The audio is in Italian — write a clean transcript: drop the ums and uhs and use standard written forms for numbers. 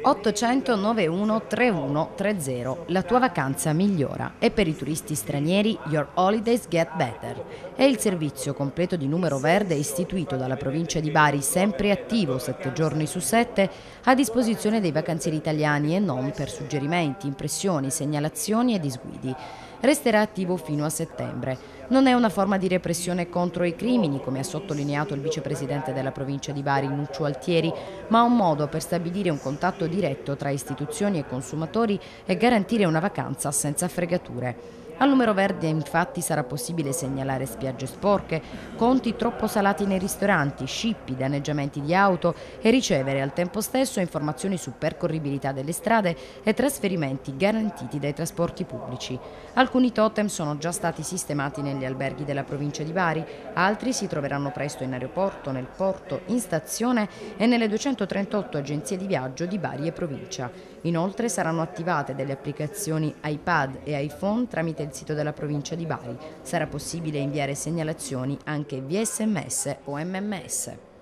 800 91 3130. La tua vacanza migliora. E per i turisti stranieri Your Holidays Get Better. È il servizio completo di numero verde istituito dalla provincia di Bari, sempre attivo 7 giorni su 7, a disposizione dei vacanzieri italiani e non per suggerimenti, impressioni, segnalazioni e disguidi. Resterà attivo fino a settembre. Non è una forma di repressione contro i crimini, come ha sottolineato il vicepresidente della provincia di Bari, Nuccio Altieri, ma un modo per stabilire un contatto diretto tra istituzioni e consumatori e garantire una vacanza senza fregature. Al numero verde infatti sarà possibile segnalare spiagge sporche, conti troppo salati nei ristoranti, scippi, danneggiamenti di auto e ricevere al tempo stesso informazioni su percorribilità delle strade e trasferimenti garantiti dai trasporti pubblici. Alcuni totem sono già stati sistemati negli alberghi della provincia di Bari, altri si troveranno presto in aeroporto, nel porto, in stazione e nelle 238 agenzie di viaggio di Bari e provincia. Inoltre saranno attivate delle applicazioni iPad e iPhone tramite il sito della provincia di Bari. Sarà possibile inviare segnalazioni anche via SMS o MMS.